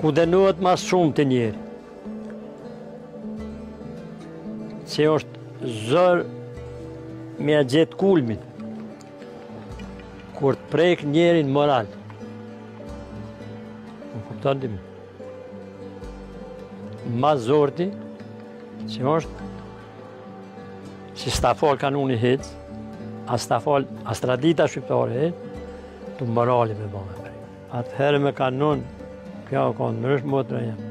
ku dënohet mas shumë të njeri. Që është zër me a gjetë kulmin, kur të prek njerin moral. Më kupton të mi. Ma zorti, që është që s'ta fal kanuni hec, as tradita shqiptare hec, të morali me bëme prej. Atëherë me kanun, kjo ka në mërësh motra jam.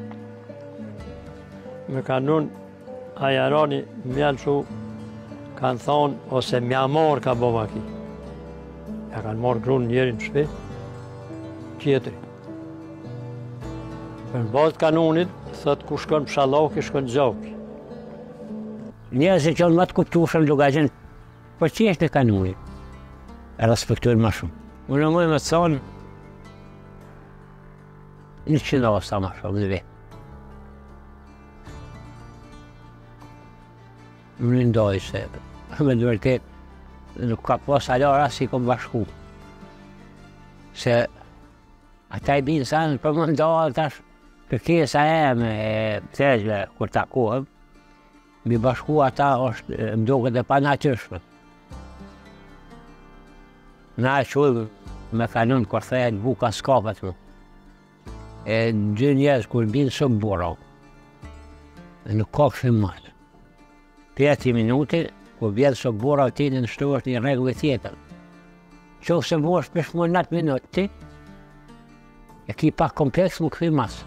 Me kanun, ajarani mjallë shu, kanë thonë, ose mja marë ka bëma ki. Ja kanë marë grunë njerin të shpe, tjetëri. Për në bazë kanunit, thëtë ku shkon pshalloki, shkon gjoki. Njerëzit që më të kuptueshëm lugajin, për që është e kanunit? E respektojnë më shumë. Unë më të thonë, 100 asa më shumë në vetë. Më ndoj se, me të vërtet, nuk ka pas alara si kom bashku. Se, ata i binë sa në për më ndohë, tash, kërkesa e me thejgjve, kur takohem, mi bashku ata është më duket e panatyrshme. Na e qujmë me kanun kur thejnë buka skapet më. E në dy njerëz kur binë së bura. E nuk ka këshim matë. 5 minuti, kur vjetë së bura ti në nështu është një regullë tjetër. Qofë se mu është për 9 minuti, e ki pak kompleks më këthi masë.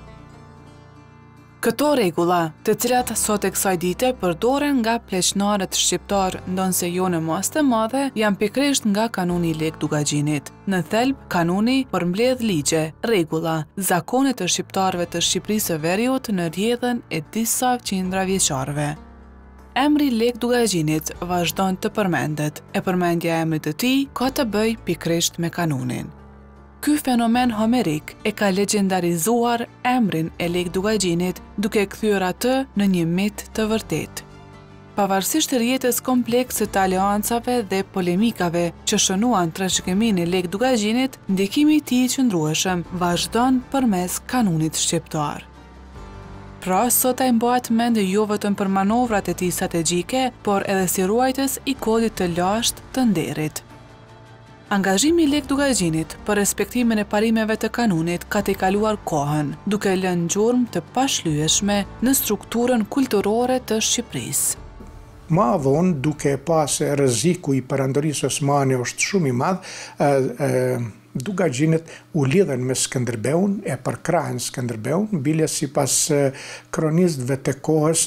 Këto rregulla, të cilat sot e kësaj dite përdoren nga pleqnarët shqiptar ndonse jo në masë të madhe, janë pikërisht nga kanuni i Lek Dugaxhinit. Në thelb, kanuni përmbledh ligje, rregulla, zakone të shqiptarëve të Shqipërisë së Veriut në rrjedhën e disa qindra vjeçarëve. Emri Lek Dugaxhinit vazhdon të përmendet, e përmendja e emrit të tij ka të bëjë pikërisht me kanunin. Ky fenomen homerik e ka legendarizuar emrin e Lek Dugaxhinit duke kthyer atë në një mit të vërtet. Pavarësisht rrjetës komplekse të aleancave dhe polemikave që shënuan trashëgiminë e Lek Dugaxhinit, ndikimi i tij i qëndrueshëm vazhdon përmes kanunit shqiptar. Pra, sot ai mbahet mend jo vetëm për manovrat e tij strategjike, por edhe si ruajtës i kodit të lashtë të nderit. Angazhimi i Lek Dugaxhinit për respektimin e parimeve të kanunit ka të kaluar kohën, duke lënë gjurmë të pashlyeshme në strukturën kulturore të Shqipërisë. Ma vonë, duke pas rreziku i perandorisë osmane është shumë i madh, Dugaxhinit u lidhen me Skënderbeun, e përkrahen Skënderbeun, bile sipas kronistëve të kohës,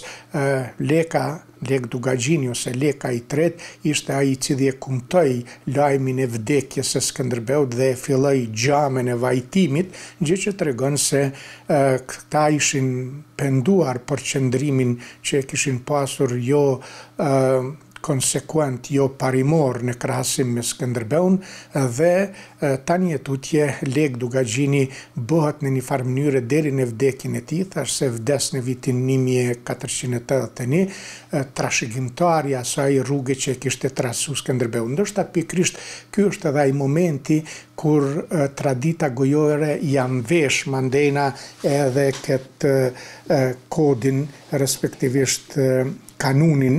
Lek Dugaxhini ose Leka i tret ishte ai i cili e kumtoi lajmin e vdekjes së Skënderbeut dhe e filloi xhamen e vajtimit, gjë që tregon se këta ishin penduar për qëndrimin që e kishin pasur jo konsekuent, jo parimor në krahasim me Skënderbeun, dhe tani e tutje Lek Dugaxhini bëhet në një farë mënyrë deri në vdekjen e tij, thash se vdes në vitin 1481, trashëgimtari i asaj rruge që kishte trasu Skënderbeun. Ndoshta pikërisht ky është edhe ai momenti kur tradita gojore jam vesh mandena edhe këtë kodin, respektivisht kanunin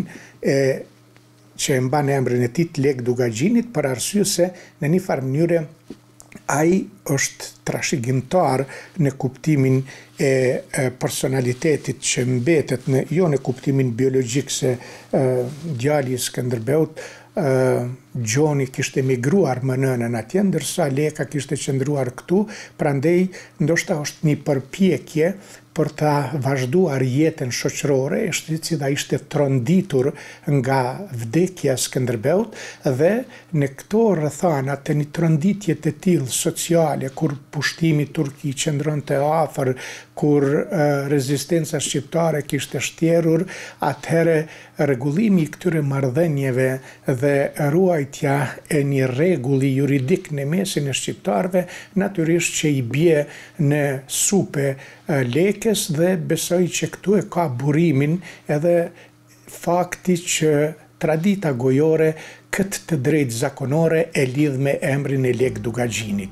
që e mban emrin e tij Lek Dugaxhinit, për arsye se në një farë mënyrë ai është trashëgimtar në kuptimin e personalitetit që mbetet, jo në kuptimin biologjik se djali i Skënderbeut, Gjoni kishte emigruar më nënën atje, ndërsa Leka kishte qëndruar këtu, prandaj ndoshta është një përpjekje për ta vazhduar jetën shoqërore, e cila ishte tronditur nga vdekja e Skënderbeut, dhe në këto rrethana të një tronditje të tillë sociale, kur pushtimi turk i qëndronte afër, kur rezistenca shqiptare kishte shtjerur, atëherë rregullimi i këtyre marrëdhënieve dhe ruajtja e një rregulli juridik në mesin e shqiptarëve, natyrisht që i bie në supe Lekës, dhe besoj që këtu e ka burimin edhe fakti që tradita gojore këtë të drejtë zakonore e lidh me emrin e Lek Dugaxhinit.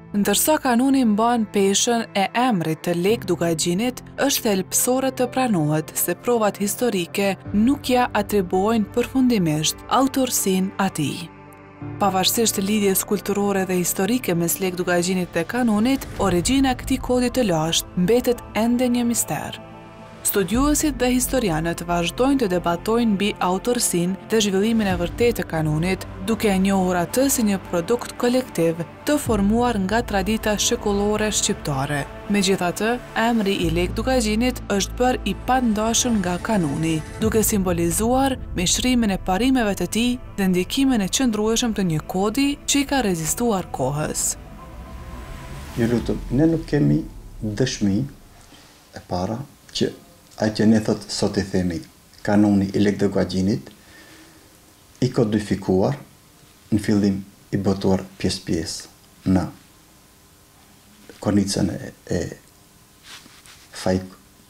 Ndërsa kanuni mban peshën e emrit të Lek Dugagjinit, është thelbësore të pranohet se provat historike nuk ja atribuojnë përfundimisht autorsinë atij. Pavarësisht lidhjes kulturore dhe historike mes Lek Dugagjinit dhe kanunit, origjina e këtij kodi të lashtë mbetet ende një mister. Studiuesit dhe historianët vazhdojnë të debatojnë mbi autorsinë dhe zhvillimin e vërtetë të kanunit, duke e njohur atë si një produkt kolektiv të formuar nga tradita shekullore shqiptare. Megjithatë, emri i Lek Dugagjinit është bërë i pandashëm nga kanuni, duke simbolizuar mishrimin e parimeve të tij dhe ndikimin e qëndrueshëm të një kodi që i ka rezistuar kohës. Ju lutem, ne nuk kemi dëshmi e para që ai që ne thot sot e themi kanuni i Lek Dugagjinit i kodifikuar në fillim i botuar pjesë në kornicën e Fajk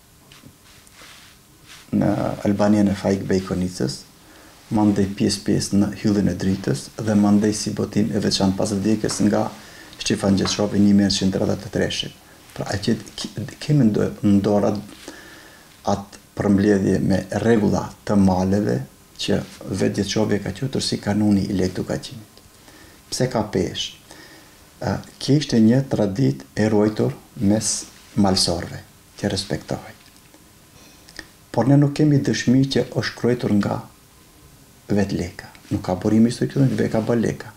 në Albanian e Fajk Bej kornicës, mandej pjesë në hyllën e dritës dhe mandej si botim e veçantë pas vdekjes nga Shqifan Gjeçrovi 1933. Pra ai që kemi në dora atë përmbledhje me rregulla të maleve që vetë Gjeçrovi ka quajtur si kanuni i Lek Dugagjinit. Pse ka peshë? Kjo ishte një tradit e ruajtur mes malsorve, që respektohej. Por ne nuk kemi dëshmi që është shkruar nga vetë Leka. Nuk ka burime historike, nuk ka bërë Leka.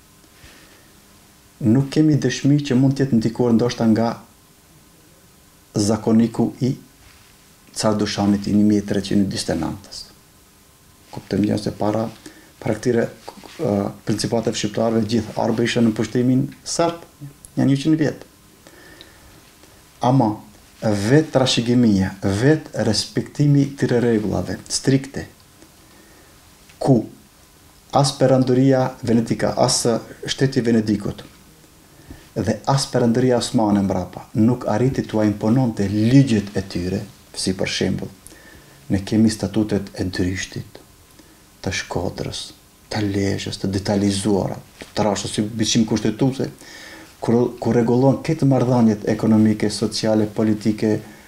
Nuk kemi dëshmi që mund të jetë ndikuar ndoshta nga zakoniku i Cardushanit i 1329. Kuptëm një se para këtyre principateve shqiptarëve gjithë arbe isha në pushtimin sërb, janë 100 vjetë. Ama vetë trashëgimia, vetë respektimi këtyre rregullave strikte, ku as perandoria venetika, as shteti Venedikut dhe as perandoria osmane mbrapa nuk arriti t'ua impononte ligjet e tyre, si për shembull, ne kemi statutet e Dryshtit, të Shkodrës, të Lezhës, të detalizuara, të trashës si biçim kushtetuese, ku rregullon këtë marrëdhëniet ekonomike, sociale, politike,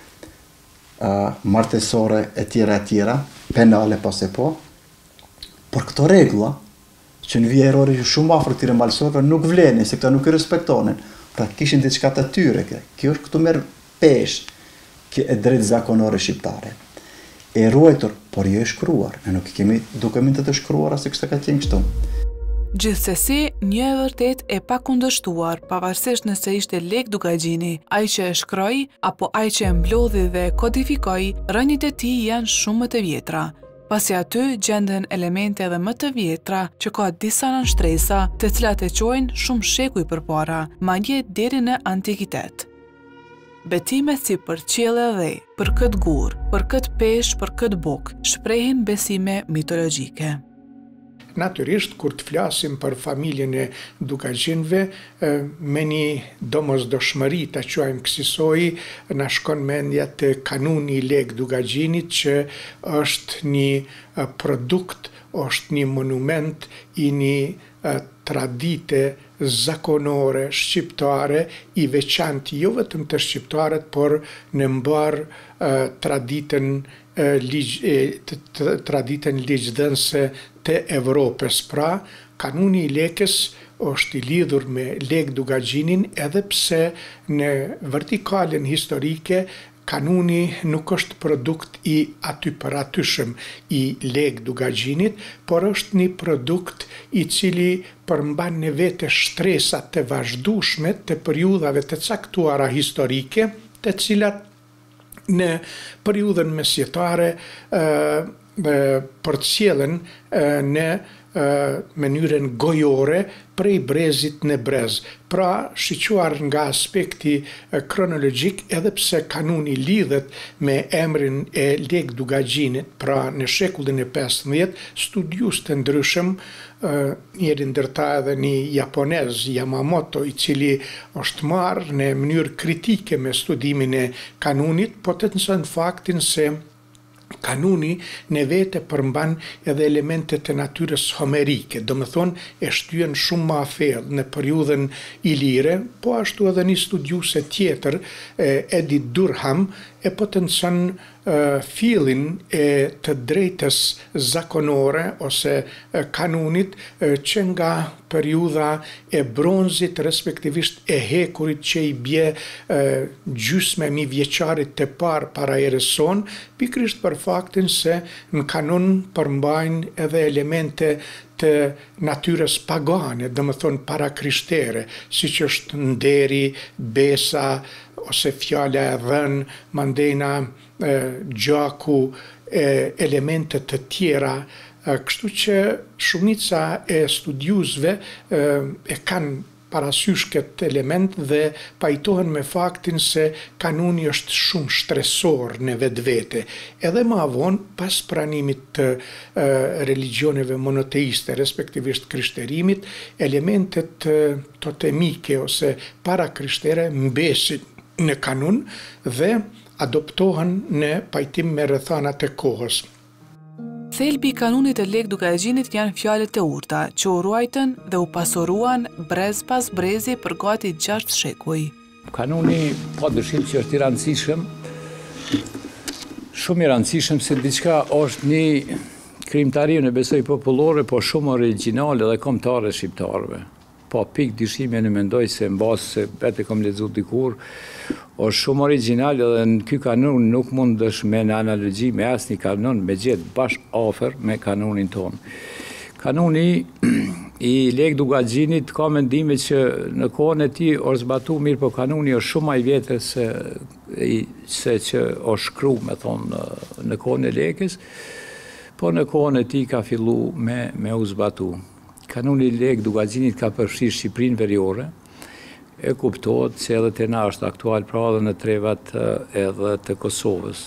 martesore e tjera, penale pas e po, por këto rregulla që në vijë errori shumë afër këtyre malsorëve nuk vlenin, se këta nuk i respektonin. Pra kishin diçka të tyre. Kjo është këtu merr peshë e drejt zakonore shqiptare. E ruajtur, por jo e shkruar. Ne nuk kemi dokumente të shkruara se kështu ka qenë kështu. Gjithsesi, një e vërtet e pakundërshtuar, pavarësisht nëse ishte Lek Dugagjini, ai që e shkroi apo ai që e mblodhi dhe kodifikoi, rënjit e tij janë shumë më të vjetra. Pasi aty gjenden elemente edhe më të vjetra që ka disa nënshtresa, të cilat e quajnë shumë shekuj përpara, madje deri në antikitet. Betimet si për qiell e dhej, për këtë gur, për këtë peshë, për këtë buk, shprehin besime mitologjike. Natyrisht, kur të flasim për familjen e Dugagjinëve, me një domosdoshmëri ta quajmë kësaj, na shkon mendja te kanuni i Lek Dugagjinit që është një produkt, është një monument i një tradite zakonore shqiptare i veçantë jo vetëm të shqiptarët, por në mbar traditën ligjdhënëse të Evropës. Pra, kanuni i Lekës është i lidhur me Lek Dugagjinin edhe pse në vertikalen historike kanuni nuk është produkt i aty për atyshëm i Lek Dugagjinit, por është një produkt i cili përmban në vete shtresat të vazhdueshme të periudhave të caktuara historike, të cilat në periudhën mesjetare përcjellen në mënyrën gojore prej brezit në brez. Pra, shiquar nga aspekti kronologjik, edhe pse kanuni lidhet me emrin e Lek Dugagjinit, pra në shekullin e 15, studius të ndryshëm, njëri ndërta edhe një japonez, Yamamoto, i cili është marrë në mënyrë kritike me studimin e kanunit, po të nësën faktin se kanuni në vete përmban edhe elemente të natyrës homerike, do më thonë e shtyen shumë ma thellë në periudhën ilire, po ashtu edhe një studiuse tjetër, Edith Durham, e potencon fillin e të drejtës zakonore ose kanunit që nga periudha e bronzit, respektivisht e hekurit që i bje gjysme mi vjeqarit të parë para erës sonë, pikrisht për faktin se në kanun përmbajnë edhe elemente të natyres pagane, dhe më thonë parakristere, si që është nderi, besa, ose fjala e dhënë, mandena, gjaku, elemente të tjera, kështu që shumica e studiusve e kanë parasysh këtë element dhe pajtohen me faktin se kanuni është shumë shtresor në vetvete. Edhe më vonë, pas pranimit të religioneve monoteiste, respektivisht krishterimit, elementet totemike ose parakristere mbesin në kanun dhe adoptohen në pajtim me rrethanat e kohës. Thelbi i kanunit të Lek Dugagjinit janë fjalët e urta, që u ruajtën dhe u pasuruan brez pas brezi për gati 6 shekuj. Kanuni pa dyshim që është i rëndësishëm, shumë i rëndësishëm se diçka është një krijimtari në besoj popullore, po shumë origjinale dhe kombëtare shqiptarëve. Po pik dyshime në mendoj se mbas se vetë kom lexuar dikur, është shumë origjinal dhe në ky kanun nuk mundesh me në analogji me asnjë kanon me gjetë bash afër me kanunin ton. Kanuni i Lek Dugagjinit ka mendime që në kohën e tij është zbatuar mirë, po kanuni është shumë më i vjetër se që është shkruar, me thonë, në kohën e Lekës, po në kohën e tij ka fillu me u zbatu. Kanuni i Lek Dugagjinit ka përfshirë Shqipërinë Veriore, e kuptohet se edhe te na është aktual, pra edhe në trevat edhe të Kosovës.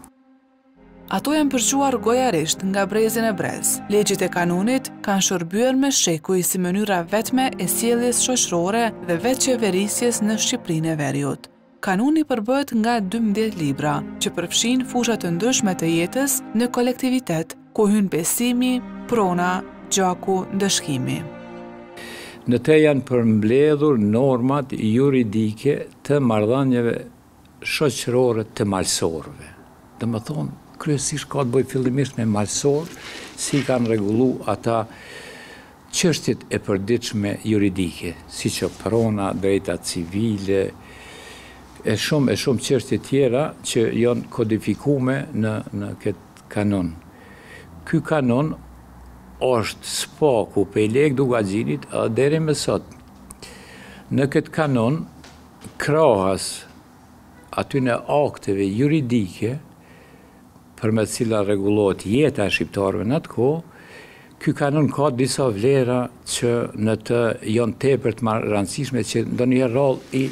Ato janë përquar gojarisht nga brezin e brez. Legjet e kanunit kanë shërbyer me shekuj si mënyra vetme e sjelljes shoqërore dhe vetë qeverisjes në Shqipërinë e Veriut. Kanuni përbëhet nga 12 libra, që përfshin fushat të ndryshme të jetës në kolektivitet, ku hyn besimi, prona, gjaku, ndëshkimi. Në te janë përmbledhur normat juridike të marrëdhënieve shoqërore të malsorëve. Dhe më thonë, kryesisht ka të bëjë fillimisht me malsorë, si kanë rregullu ata çështjet e përditshme juridike, si që prona, drejta civile, e shumë çështje tjera që janë kodifikume në këtë kanon. Ky kanon është spaku pe Lek Dugagjinit deri më sot. Në këtë kanon, krahas atyne akteve juridike për me cila rregullohet jeta e shqiptarëve në atë kohë, ky kanon ka disa vlera që në të janë tepër të rëndësishme që ndonjëherë rrallë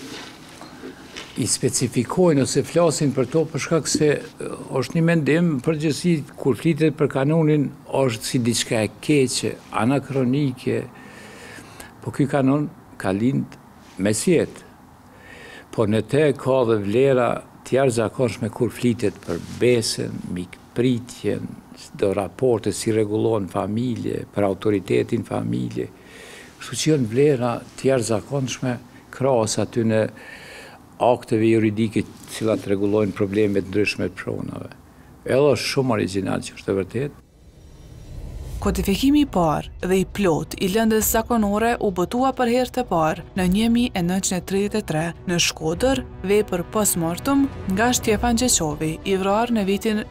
i specifikojnë ose flasin për to për shkak se është një mendim përgjithësi kur flitet për kanunin është si diçka e keqe, anakronike, po ky kanon ka lind mes jetë. Po në te ka dhe vlera të jashtëzakonshme kur flitet për besën, mikpritjen, do raporte si rregullohen familje, për autoritetin familje. Kështu që janë vlera të jashtëzakonshme krahas aty në akteve juridike cilat rregullojnë problemet ndryshme të pronave. Edhe është shumë origjinal që është e vërtet. Kodifikimi i parë dhe i plot i lëndës zakonore u botua për herë të parë në 1933 në Shkodër, vepër post-mortem nga Shtjefan Gjeqovi, i vrarë në vitin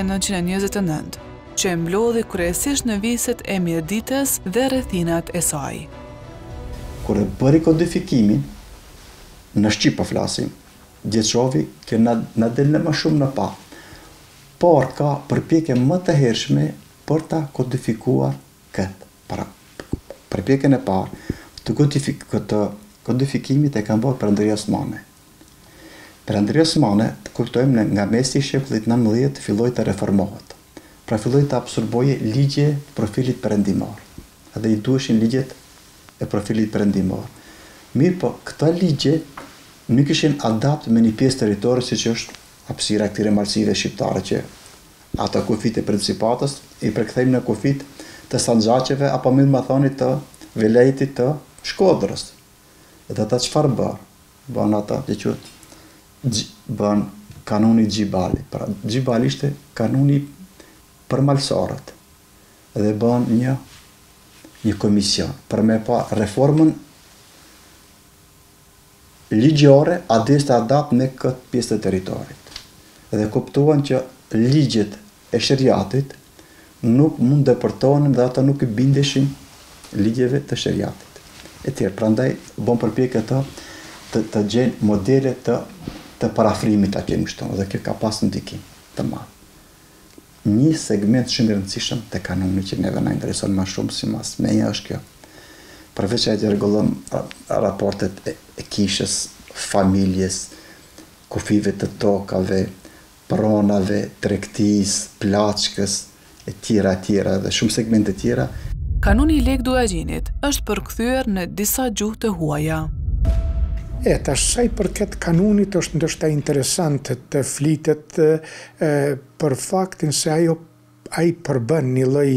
1929, që e mblodhi kryesisht në viset e Mirditës dhe rrethinat e saj. Kur e bëri kodifikimin, në Shqip po flasim, Gjeqovi që na del në më shumë në pa, por ka përpjekje më të hershme për ta kodifikuar këtë. Përpjekjen e parë të kodifikimit e kanë bërë Perënderia Osmane. Perënderia Osmane, të kuptojmë, nga mesi i shekullit 19 filloi të reformohet. Pra filloi të absorboje ligje profilit perëndimor. Edhe i duheshin ligjet e profilit perëndimor. Mirë po, këta ligje nuk ishin adapt me një pjesë territori si që është hapësira e këtyre malësive shqiptare që ato kufit e Principatës, i përkthejmë në kufit të Sanxhaqeve, apo mirë më thoni të Velejtit të Shkodrës. Dhe ata çfarë bën? Bën ata që quhet bën kanuni Xhibali. Pra Xhibali ishte kanuni për malsorët. Dhe bën një komision për me pa reformën ligjore adeste adat me këtë pjesë të teritorit. Dhe kuptuan që ligjet e sheriatit nuk mund depërtohen dhe ata nuk i bindeshin ligjeve të sheriatit. E tjerë, prandaj bën përpjekje të gjejnë modele të parafrimit aty në shtonë, dhe kjo ka pas ndikim të madh. Një segment shumë i rëndësishëm te kanuni që neve na intereson më shumë si mas meja është kjo. Përveç që rregullon raportet e kishës, familjes, kufive të tokave, pronave, tregtisë, plaçkës, e tjera dhe shumë segmente tjera. Kanuni i Lek Dugagjinit është përkthyer në disa gjuhë të huaja. Tash sa i përket kanunit është ndoshta interesant të flitet për faktin se ai përbën një lloj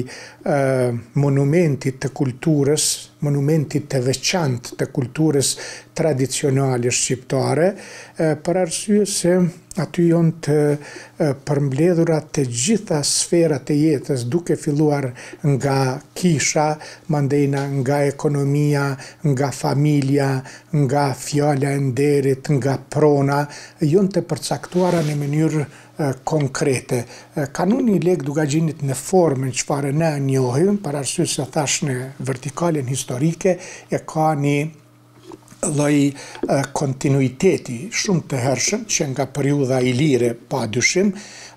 monumentit të kulturës, monumentit të veçantë të kulturës tradicionale shqiptare, për arsye se aty janë të përmbledhura të gjitha sferat e jetës, duke filluar nga kisha, mandena nga ekonomia, nga familja, nga fjala e nderit, nga prona, janë të përcaktuara në mënyrë konkrete. Kanuni i Lek Dugagjinit në formën çfarë ne njohim, për arsye se thash në vertikalen historike, e ka një lloj kontinuiteti shumë të hershëm që nga periudha ilire padyshim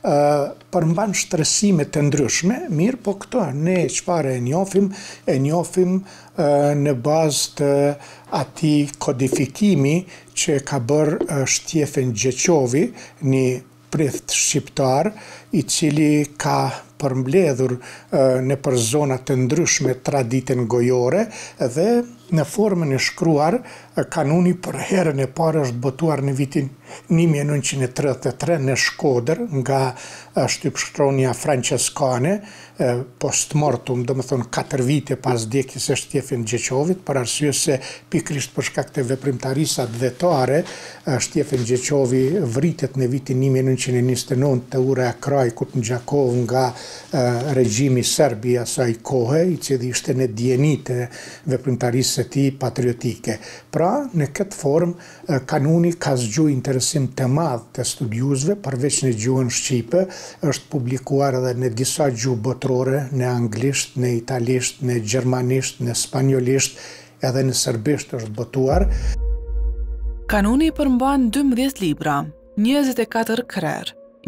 përmban shtrësime të ndryshme, mirë po këto ne çfarë e njohim në bazë të atij kodifikimi që ka bërë Shtjefen Gjeqovi, një prith shqiptar i cili ka përmbledhur në për zona të ndryshme traditën gojore dhe në formën e shkruar kanuni për herën e parë është botuar në vitin 1933 në Shkodër nga shtypshkronja franceskane post-mortem, do më thonë 4 vite pas vdekjes së Shtjefen Gjeqovit, për arsye se pikërisht për shkak të veprimtarisë advetare, Shtjefen Gjeqovi vritet në vitin 1929 të ura e Krajkut në Gjakov nga regjimi serb i asaj kohe, i cili ishte në dieni të veprimtarisë së tij patriotike. Pra, në këtë formë kanuni ka zgjuar interesim të madh të studiuesve, përveç në gjuhën shqipe, është publikuar edhe në disa gjuhë botërore, në anglisht, në italisht, në gjermanisht, në spanjolisht, edhe në serbisht është botuar. Kanuni përmban 12 libra, 24 krer,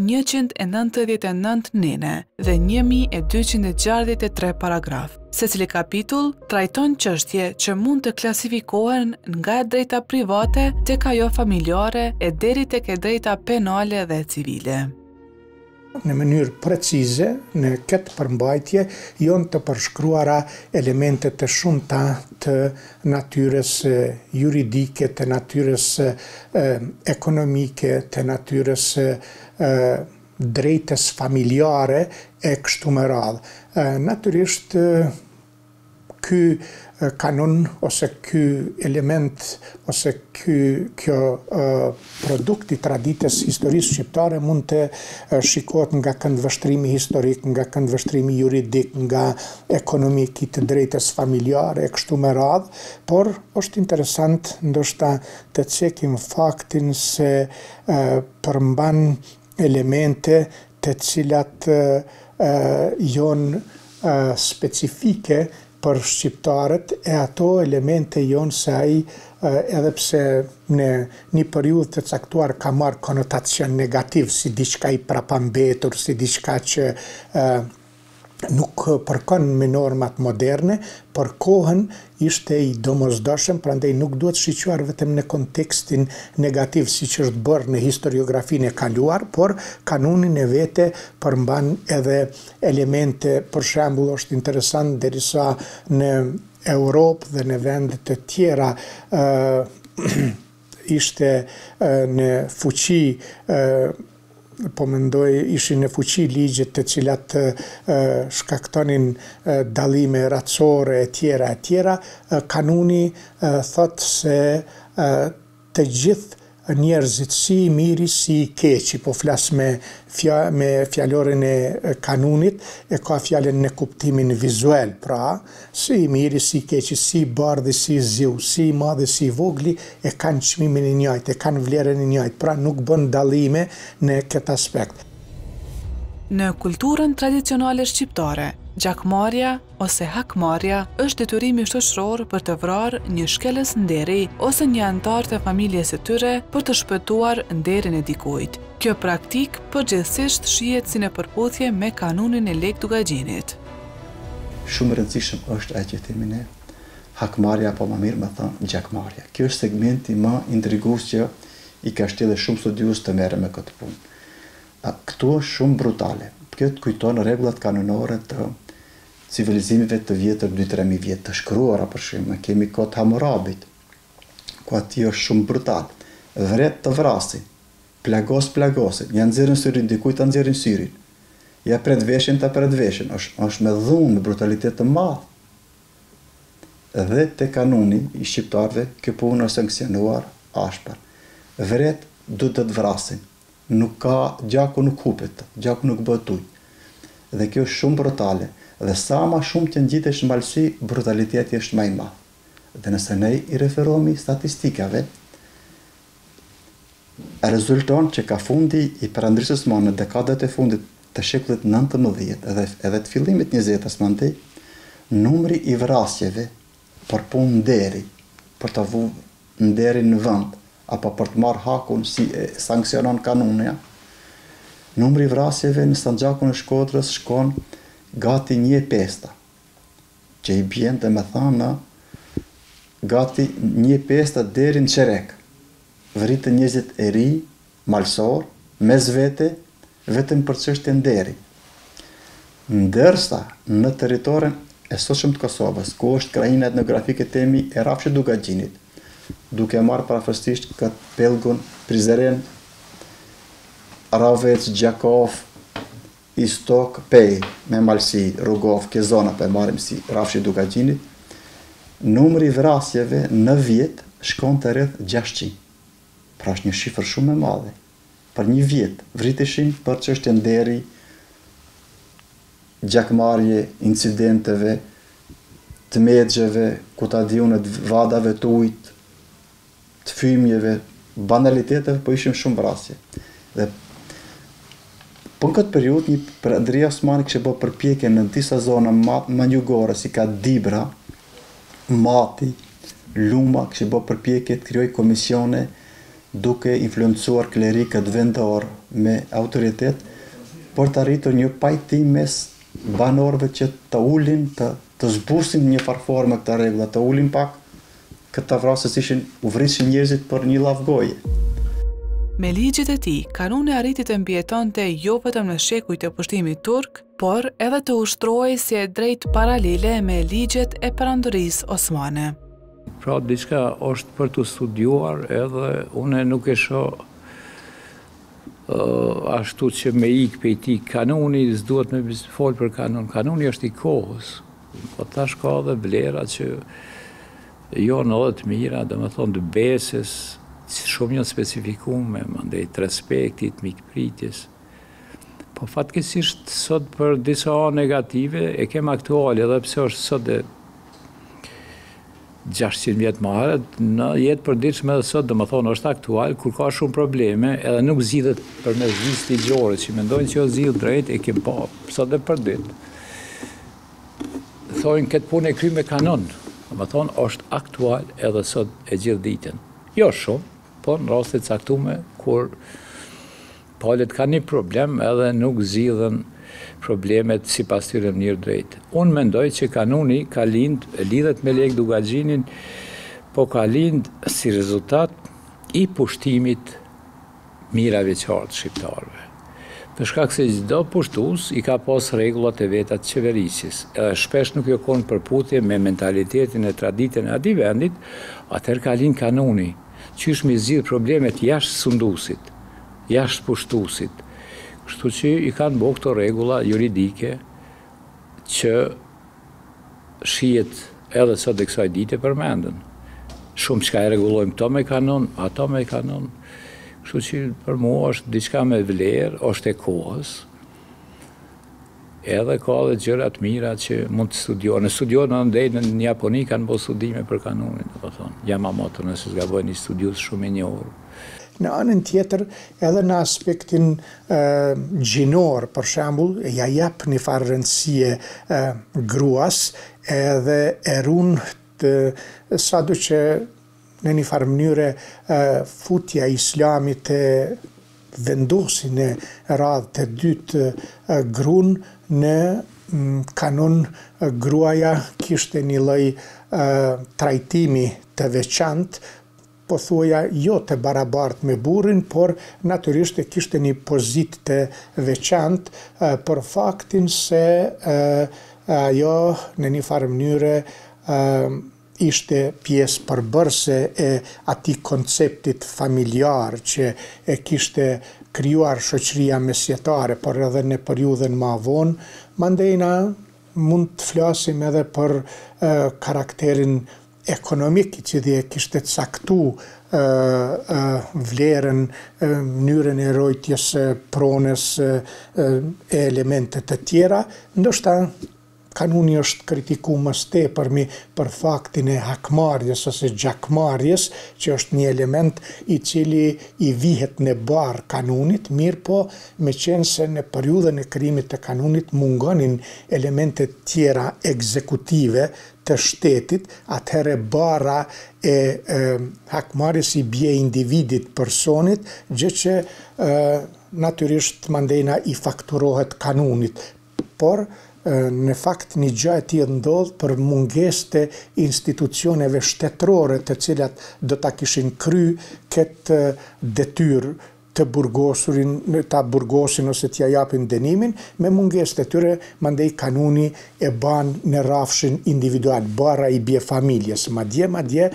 199 nene dhe 1263 paragraf. Secili kapitull trajton çështje që mund të klasifikohen nga e drejta private tek ajo familjare e deri tek e drejta penale dhe civile. Në mënyrë precize, në këtë përmbajtje, janë të përshkruara elemente të shumta të natyrës juridike, të natyrës ekonomike, të natyrës drejtës familjare e kështu me radhë. Natyrisht, ky kanon ose ky element ose kjo produkt i traditës historisë shqiptare mund të shikohet nga këndvështrimi historik, nga këndvështrimi juridik, nga ekonomiki të drejtës familjare e kështu me radhë, por është interesant ndoshta të cekim faktin se përmban elemente të cilat janë specifike për shqiptarët e ato elemente jonë se ai edhe pse në një periudhë të caktuar ka marrë konotacion negativ si diçka i prapambetur, si diçka që nuk përkon me normat moderne, për kohën ishte i domosdoshëm, prandaj nuk duhet shiquar vetëm në kontekstin negativ si që është bërë në historiografinë e kaluar, por kanunin e vete përmban edhe elemente, për shembull është interesant derisa në Europë dhe në vende të tjera ishte në fuqi po mendoj ishin në fuqi ligjet të cilat shkaktonin dallime racore e tjera, kanuni thot se të gjithë njerëzit si i miri si i keqi, po flas me fjalorin e kanunit, e ka fjalën në kuptimin vizual, pra si i miri si i keqi, si i bardhi si i ziu, si i madhi si i vogli, e kanë çmimin e njëjtë, e kanë vlerën e njëjtë, pra nuk bën dallime në këtë aspekt. Në kulturën tradicionale shqiptare, gjakmarrja ose hakmarrja është detyrimi shoqëror për të vrarë një shkelës nderi ose një antar të familjes së tyre për të shpëtuar nderin e dikujt. Kjo praktik përgjithsisht shihet si në përputhje me kanunin e legdugaxhinit. Shumë rëndësishëm është ajo që themi ne, hakmarrja apo më mirë më thënë gjakmarrja. Kjo është segmenti më intrigues që i ka shtellë shumë studiues të merren me këtë punë. Këtu është shumë brutale. Këtë kujton rregullat kanonore të civilizimeve të vjetër 2-3.000 vjet të shkruara, për shembull, kemi Kod Hammurabit, ku aty është shumë brutal. Vret të vrasin, plagosit, ja nxjerrin syrin dikujt, ta nxjerrin syrin. Ja pret veshin, ta pret veshin, është me dhunë, me brutalitet të madh. Dhe te kanuni i shqiptarëve kjo punë është sanksionuar ashpër. Vret duhet të vrasin. Nuk ka, gjaku nuk hupet, gjaku nuk bëhet ujë. Dhe kjo është shumë brutale. Dhe sa ma shumë që ngjitesh në malësi, brutaliteti është më i madh. Dhe nëse ne i referohemi statistikave, rezulton që ka fundi i perandrisës më në dekadat e fundit të shekullit 19 edhe të fillimit 20-s mandi, numri i vrasjeve për punë nderi, për të vënë nderin në vend, apo për të marrë hakun si sanksionon kanunja, numri i vrasjeve në Sanxhakun e Shkodrës shkon gati 1/5, që i bjen dhe me thënë gati 1/5 deri në qerek. Vritën njerëzit e ri, malsor, mes vete, vetëm për çështje nderi. Ndërsa në territorin e sotshëm të Kosovës, ku është krajina etnografike temi e Rafshit Dugaxhinit, duke marrë parafërsisht këtë Pellgun, Prizren, Ravec, Gjakov, Istok, Pej, me malsi, Rugov, kjo zona për marrim si Rafshi Dugaxhinit, numri vrasjeve në vjet shkon të rreth 600. Pra është një shifër shumë e madhe. Për një vjet vriteshin për çështje nderi, gjakmarrje, incidenteve, të mexheve, ku ta diunë të vadave të ujit, të fymjeve, banaliteteve, po ishim shumë vrasje. Dhe po në këtë periudhë një Perandria Osmani kishte bërë përpjekje në disa zona më njugore, si ka Dibra, Mati, Luma, kishte bërë përpjekje të krijojë komisione duke influencuar klerikët vendor me autoritet për të arritur një pajtim mes banorëve që të ulin, të zbusin një farforme këta rregulla, të ulin pak këta vrasës u vrishin njerëzit për një lavgoje. Me ligjet e tij, kanuni arriti të mbijetonte jo vetëm në shekujt e pushtimit turk, por edhe të ushtrohej si e drejtë paralele me ligjet e perandorisë osmane. Pra, diçka është për të studiuar, edhe une nuk e shoh ashtu që me ikë pe i ti kanuni, s'duhet me folë për kanon. Kanuni është i kohës, po tash ka dhe vlera që jo në dhe të mira, dhe me thonë të beses, shumë janë specifikume, mandej të respektit, mikpritjes. Po fatkesisht sot për disa negative e kem aktuale, edhe pse është sot e 600 vjetë më herët, në jetë përditshme edhe sot, dhe më thonë, është aktual, kur ka shumë probleme, edhe nuk zgjidhet përmes gjysë ligjore, që mendojnë që o zgjidh drejt, e kem pa, sot dhe përdit. Thojnë këtë punë e kry me kanon, dhe më thonë, është aktual edhe sot e gjithë ditën. Jo shumë, po në rastet caktume, kur palët ka një problem edhe nuk zgjidhen problemet si pas tyre në njërë drejtë. Unë mendoj që kanuni ka lidhet me Lek Dugaxhinin, po ka lind si rezultat i pushtimit mirave qartë shqiptarëve. Për shkak se çdo pushtues i ka pas rregullat e veta të qeverisjes, edhe shpesh nuk jo konë përputhje me mentalitetin e traditën e atij vendit, atëherë ka lind kanuni, qysh me zgjidh problemet jashtë sunduesit, jashtë pushtuesit, Kështu që i kanë bërë këto rregulla juridike që shihet edhe sot e kësaj dite përmenden. Shumë çka e rregullojmë këto me kanon, ato me kanon. Kështu që për mua është diçka me vlerë, është e kohës. Edhe ka dhe gjëra të mira që mund të studiohen. Studiohen andej në Japoni kanë bërë studime për kanunin, do të thonë. Yamamoto, nëse s'gaboj, një studius shumë i njohur. Në anën tjetër, edhe në aspektin gjinor, për shembull, ja jep një farë rëndësie gruas, edhe e ruan sado që në një farë mënyre futja islamit e vendosin e radhë të dytë gruan në kanon. Gruaja kishte një lloj trajtimi të veçantë, po thuaja jo të barabartë me burrin, por natyrisht e kishte një pozitë të veçantë për faktin se ajo në një farë mënyre ishte pjesë përbërëse e atij konceptit familjar që e kishte krijuar shoqëria mesjetare, por edhe në periudhën më vonë. Mandena mund të flasim edhe për karakterin ekonomik që dhe kishte caktu vlerën, mënyrën e rojtjes pronës e elementet të tjera. Ndoshta kanuni është kritikuar më së tepërmi për faktin e hakmarrjes ose gjakmarrjes, që është një element i cili i vihet në barë kanunit, mirë po me qenë se në periudhën e krijimit të kanunit mungonin elementet tjera ekzekutive të shtetit, atëherë bara e hakmarrjes i bie individit, personit, gjë që natyrisht mandena i fakturohet kanunit. Por në fakt një gjë e tillë ndodh për mungesë të institucioneve shtetërore të cilat do ta kishin kry këtë detyrë të burgosurin, ta burgosin ose t'ja japin dënimin, me mungesë të tyre mandej kanuni e ban në rrafshin individual, bara i bie familjes. Madje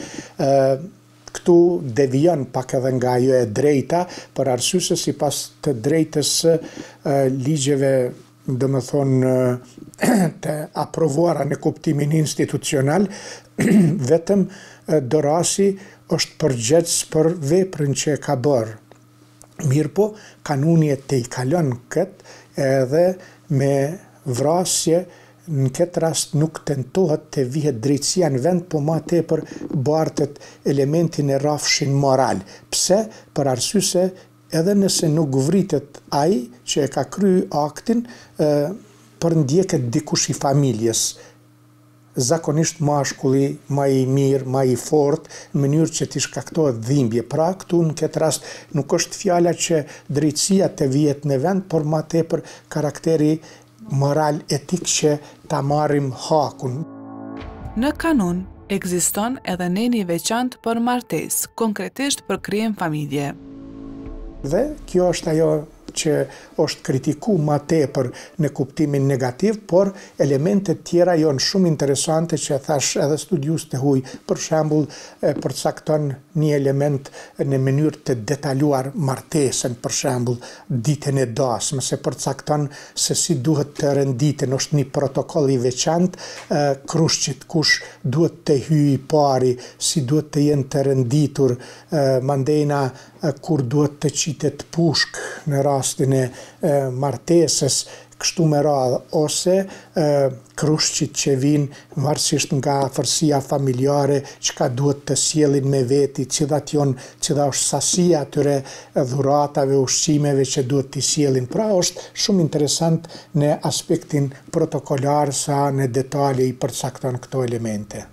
këtu devijon pak edhe nga ajo e drejta, për arsye se sipas të drejtës ligjeve, do më thonë, të aprovuara në kuptimin institucional, vetëm dorasi është përgjegjës për veprën që e ka bërë. Mirë po, kanuni e te i kalon këtë, edhe me vrasje në këtë rast nuk tentohet të vihet drejtësia në vend, po ma tepër bartet elementin e rrafshin moral. Pse? Për arsye se edhe nëse nuk vritet ai që e ka kryer aktin, përndjeket dikush i familjes. Zakonisht mashkulli më i mirë, më i fortë, në mënyrë që t'i shkaktohet dhimbje. Pra këtu në këtë rast nuk është fjala që drejtësia të vihet në vend, por më tepër karakteri moral etik që ta marrim hakun. Në kanun ekziston edhe neni i veçantë për martesë, konkretisht për krijim familje. Dhe kjo është ajo që është kritiku ma tepër në kuptimin negativ, por elementet tjera janë shumë interesante që thash edhe studius të huj, për shembull përcakton një element në mënyrë të detaluar martesën, për shembull ditën e dasmës, se përcakton se si duhet të renditen, është një protokoll i veçantë, krushqit kush duhet të hyjë i pari, si duhet të jenë të renditur, mandena kur duhet të qitet pushk në rastin e martesës, kështu me radhë, ose krushqit që vinë varësisht nga afërsia familjare, çka duhet të sjellin me veti, cila është sasia atyre dhuratave, ushqimeve që duhet të sjellin. Pra është shumë interesant në aspektin protokolar sa në detale i përcakton këto elemente.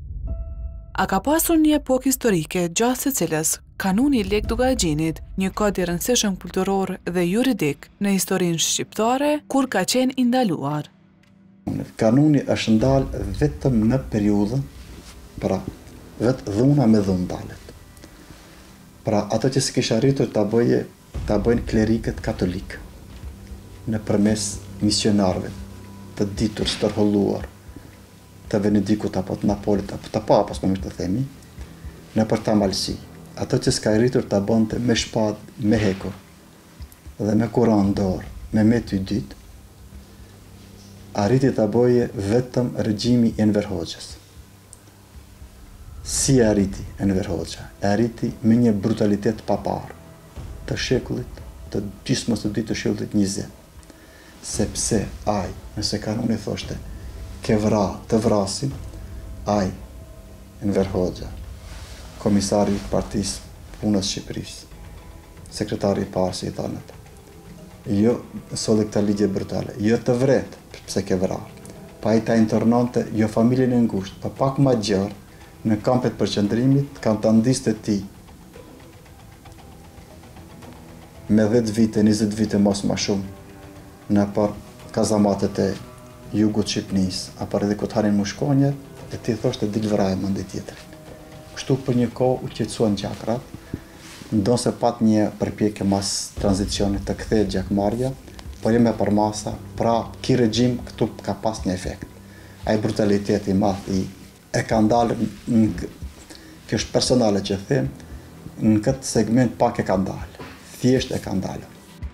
A ka pasur një epokë historike gjatë së cilës kanuni i Lek Dugaxhinit, një kod i rëndësishëm kulturor dhe juridik në historinë shqiptare, kur ka qenë i ndaluar? Kanuni është ndalë vetëm në periudhën, pra vetë dhuna me dhunë ndalet. Pra ato që s'kish arritur ta bëjnë klerikët katolikë, në përmes misionarëve, të ditur, stërholluar, të Venedikut apo të Napolit apo të Papës, më mirë të themi, në për ta malsi. Ato që s'ka rritur ta bënte me shpadë, me hekur, dhe me Kur'an dorë, me mety dytë, arriti ta boje vetëm regjimi i Enver Hoxhës. Si arriti Enver Hoxha? Arriti me një brutalitet pa parë të shekullit, të gjysmës së dytë të shekullit 20. Sepse ai, nëse kanuni thoshte, ke vra të vrasin, ai, Enver Hoxha, komisari i Partisë Punës Shqipërisë, sekretari i parë si i thanët, jo solli këta ligje brutale, jo të vret, pse ke vrar, pa i ta internonte jo familjen e ngushtë, pa pak ma gjarë, në kampet për qëndrimit, kanë të ndiste ti me 10 vite, 20 vite mos ma shumë në për kazamatet e jugut Shqipnis, apër edhe këtë harin mushkonje, e ti thoshte dil vraj më ndi tjetërin. Kështu për një kohë u qetësuan gjakrat, ndonë se pat një përpjekje mas tranzicionit të kthejë gjakmarja, por jeme për masa, pra ki regjim këtu ka pas një efekt. Ai brutaliteti madh e ka ndalë, kjo është personale që them, në këtë segment pak e ka ndalë, thjesht e ka ndalë.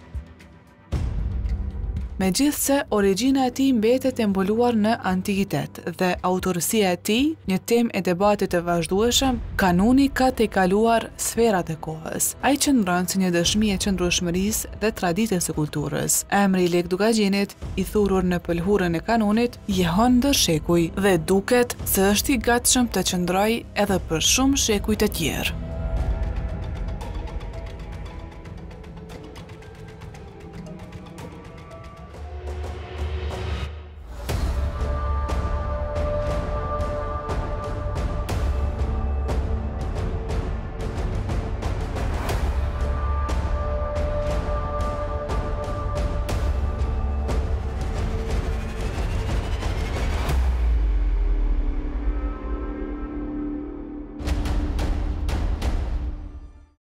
Megjithse, origjina e tij mbetet e mbuluar në antikitet dhe autorësia e tij, një temë e debatit të vazhdueshëm, kanuni ka tejkaluar sferat e kohës. Ai qëndron si një dëshmi e qëndrueshmërisë dhe traditës së kulturës. Emri i Lek Dugagjinit, i thurur në pëlhurën e kanunit, jehon ndër shekuj dhe duket se është i gatshëm të qëndrojë edhe për shumë shekuj të tjerë.